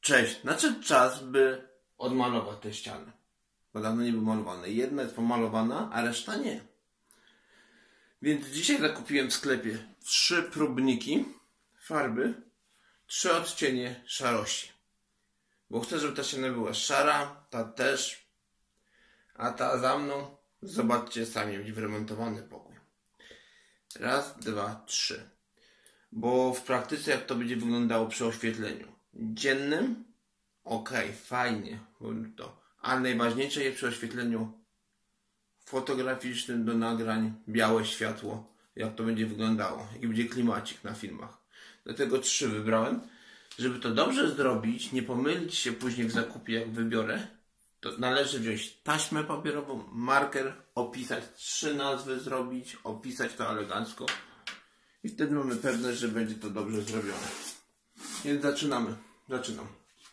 Cześć. Nadszedł czas, by odmalować te ściany. Bo dawno nie były malowane. Jedna jest pomalowana, a reszta nie. Więc dzisiaj zakupiłem w sklepie 3 próbniki farby, 3 odcienie szarości. Bo chcę, żeby ta ściana była szara, ta też, a ta za mną, zobaczcie sami, będzie wyremontowany pokój. Raz, dwa, 3. Bo w praktyce jak to będzie wyglądało przy oświetleniu dziennym, fajnie, ale najważniejsze jest przy oświetleniu fotograficznym do nagrań, białe światło, jak to będzie wyglądało, jaki będzie klimacik na filmach. Dlatego 3 wybrałem. Żeby to dobrze zrobić, nie pomylić się później w zakupie, jak wybiorę, to należy wziąć taśmę papierową, marker, opisać 3 nazwy, zrobić, opisać to elegancko i wtedy mamy pewność, że będzie to dobrze zrobione. Więc zaczynamy. Zaczynam.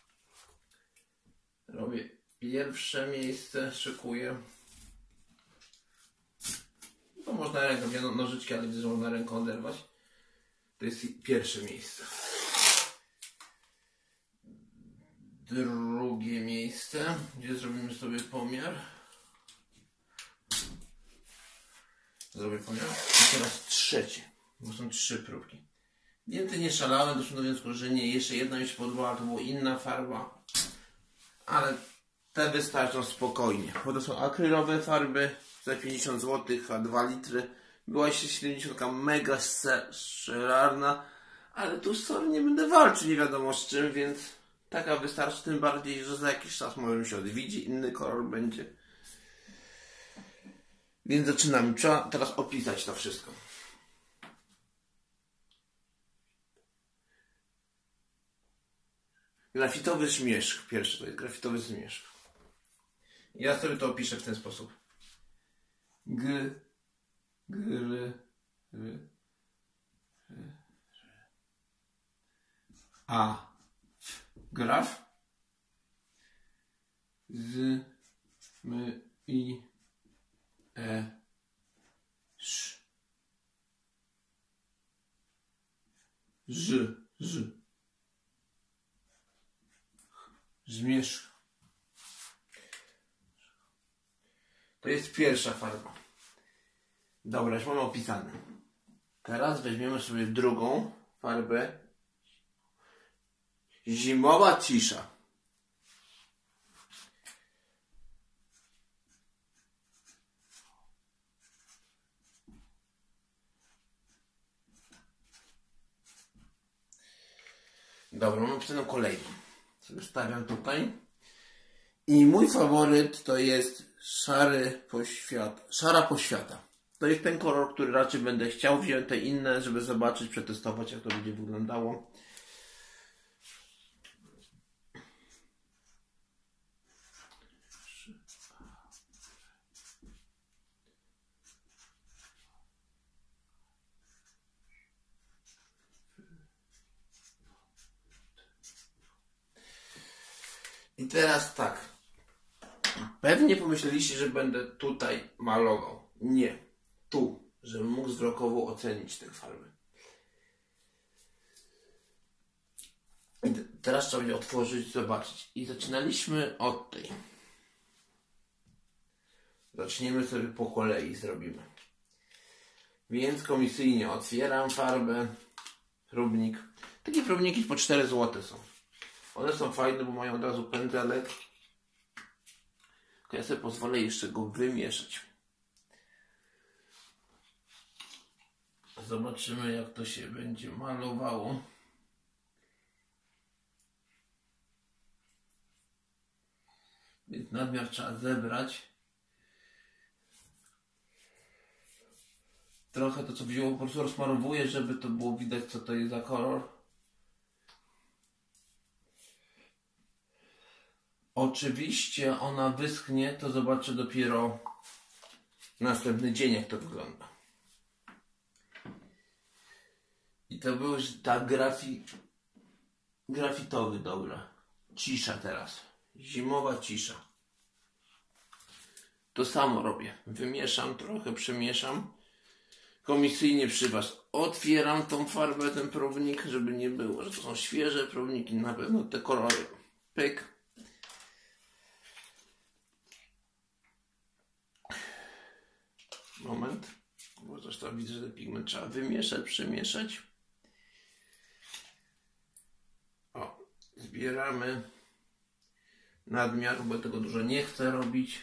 Robię pierwsze miejsce, szykuję. To można ręką, ja nożyczki, ale widzę, że można ręką oderwać. To jest pierwsze miejsce. Drugie miejsce, gdzie zrobimy sobie pomiar. Zrobię pomiar. I teraz trzecie, bo są 3 próbki. Więcej nie szalałem, doszłem do wniosku, że nie. Jeszcze jedna mi się podobała, to była inna farba. Ale te wystarczą spokojnie. Bo to są akrylowe farby za 50 zł, a 2 litry. Była jeszcze 70 mega szczerarna. Ale tu sorry, nie będę walczył nie wiadomo z czym, więc taka wystarczy, tym bardziej, że za jakiś czas może mi się odwiedzi, inny kolor będzie. Więc zaczynamy. Trzeba teraz opisać to wszystko. Grafitowy zmierzch. Pierwszy to jest grafitowy zmierzch. Ja sobie to opiszę w ten sposób. Graf zmierzch. To jest pierwsza farba. Dobra, już mamy opisane. Teraz weźmiemy sobie drugą farbę. Zimowa cisza. Dobra, mam opisaną kolejną. Sobie stawiam tutaj. I mój faworyt to jest szara poświata. To jest ten kolor, który raczej będę chciał wziąć te inne, żeby zobaczyć, przetestować, jak to będzie wyglądało. I teraz tak. Pewnie pomyśleliście, że będę tutaj malował. Nie. Tu. Żebym mógł wzrokowo ocenić te farby. I teraz trzeba będzie otworzyć, zobaczyć. I zaczynaliśmy od tej. Zaczniemy sobie po kolei, zrobimy. Więc komisyjnie otwieram farbę. Próbnik. Takie próbniki po 4 zł są. One są fajne, bo mają od razu pędzelek. Ja sobie pozwolę jeszcze go wymieszać. Zobaczymy, jak to się będzie malowało. Więc nadmiar trzeba zebrać. Trochę to, co wzięło, po prostu rozmarowuję, żeby to było widać, co to jest za kolor. Oczywiście ona wyschnie, to zobaczę dopiero następny dzień, jak to wygląda. I to był już tak grafitowy, dobra. Cisza teraz. Zimowa cisza. To samo robię. Wymieszam trochę, przemieszam. Komisyjnie przy Was otwieram tą farbę, ten próbnik, żeby nie było, że to są świeże próbniki. Na pewno te kolory Pyk. Moment. Bo zresztą widzę, że ten pigment trzeba wymieszać, przemieszać. O, zbieramy nadmiar, bo tego dużo nie chcę robić.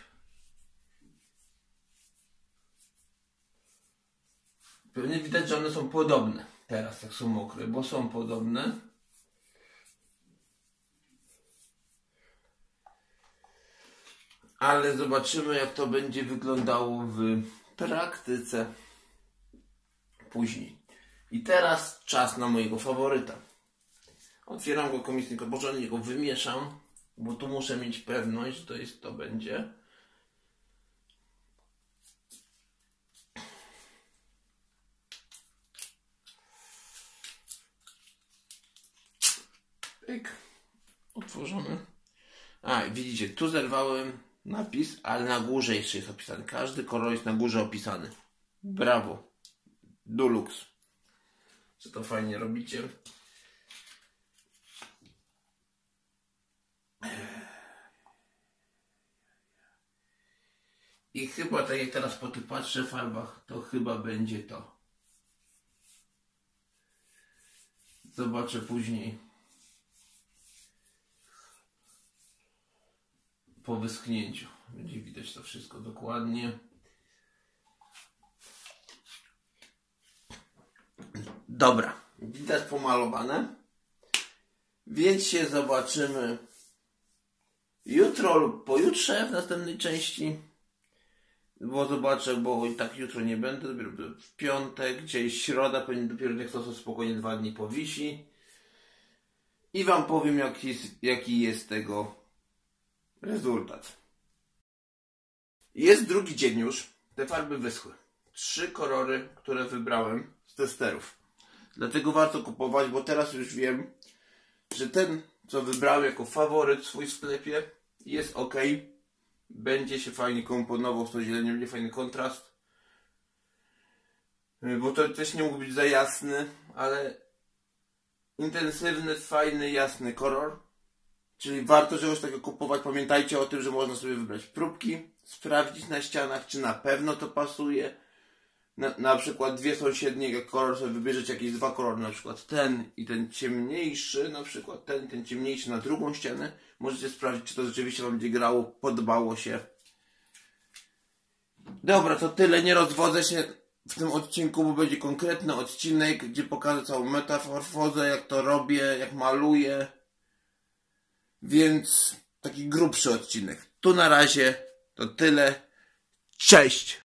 Pewnie widać, że one są podobne. Teraz jak są mokre, bo są podobne. Ale zobaczymy, jak to będzie wyglądało w praktyce później. I teraz czas na mojego faworyta. Otwieram go komisyjnie, porządnie go wymieszam, bo tu muszę mieć pewność, że to będzie. Pyk. Otworzymy. A, widzicie, tu zerwałem napis, ale na górze jeszcze jest opisany. Każdy kolor jest na górze opisany. Brawo. Dulux. Co to fajnie robicie. I chyba, tak jak teraz po tych patrzę farbach, to chyba będzie to. Zobaczę później. Po wyschnięciu. Będzie widać to wszystko dokładnie. Dobra. Widać pomalowane. Więc się zobaczymy jutro lub pojutrze w następnej części. Bo zobaczę, bo i tak jutro nie będę. Dopiero w piątek, gdzieś środa, pewnie dopiero niech to spokojnie 2 dni powisi. I wam powiem, jaki jest tego rezultat. Jest drugi dzień już. Te farby wyschły. 3 kolory, które wybrałem z testerów. Dlatego warto kupować, bo teraz już wiem, że ten, co wybrałem jako faworyt w swoim sklepie, jest ok. Będzie się fajnie komponował z tą zielenią, będzie fajny kontrast. Bo to też nie mógł być za jasny, ale intensywny, fajny, jasny kolor. Czyli warto czegoś takiego kupować. Pamiętajcie o tym, że można sobie wybrać próbki, sprawdzić na ścianach, czy na pewno to pasuje. Na przykład dwie sąsiednie, jak kolor sobie wybierzecie jakieś 2 kolory, na przykład ten i ten ciemniejszy, na przykład ten i ten ciemniejszy na drugą ścianę. Możecie sprawdzić, czy to rzeczywiście wam będzie grało, podobało się. Dobra, to tyle. Nie rozwodzę się w tym odcinku, bo będzie konkretny odcinek, gdzie pokażę całą metamorfozę, jak to robię, jak maluję. Więc taki grubszy odcinek. Tu na razie to tyle. Cześć!